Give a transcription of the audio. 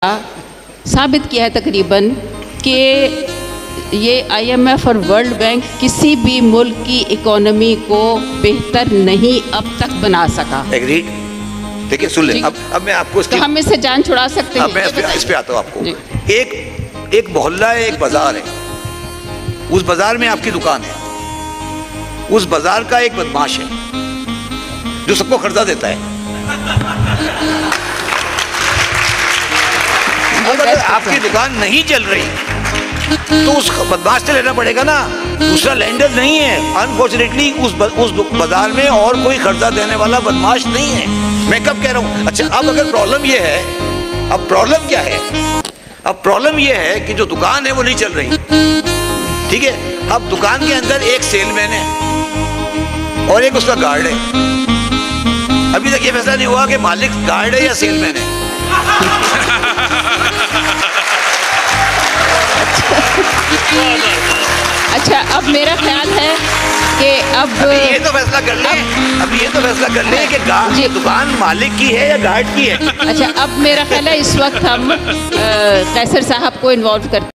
साबित किया है तकरीबन कि ये IMF और वर्ल्ड बैंक किसी भी मुल्क की इकोनॉमी को बेहतर नहीं अब तक बना सका। एग्रीड। देखिए सुन ले, अब मैं आपको तो हम इससे जान छुड़ा सकते हैं। अब मैं इस पे आता हूँ आपको। एक मोहल्ला है, एक बाजार है, उस बाजार में आपकी दुकान है, उस बाजार का एक बदमाश है जो सबको कर्जा देता है। अगर आपकी दुकान नहीं चल रही तो उस बदमाश से लेना पड़ेगा ना, दूसरा लेंडर नहीं है। अनफॉर्चुनेटली उस बाजार में और कोई कर्जा देने वाला बदमाश नहीं है। मैं कब कह रहा हूं? अच्छा, अब अगर प्रॉब्लम ये है, अब प्रॉब्लम क्या है? अब प्रॉब्लम ये है कि जो दुकान है वो नहीं चल रही, ठीक है। अब दुकान के अंदर एक सेलमैन है और एक उसका गार्ड है। अभी तक ये फैसला नहीं हुआ कि मालिक गार्ड है या सेलमैन है। अच्छा, अब मेरा ख्याल है कि अब ये तो फैसला कर ले, अब ये तो फैसला कर ले कि दुकान मालिक की है या गार्ड की है। अच्छा, अब मेरा ख्याल है इस वक्त हम कैसर साहब को इन्वॉल्व करते हैं।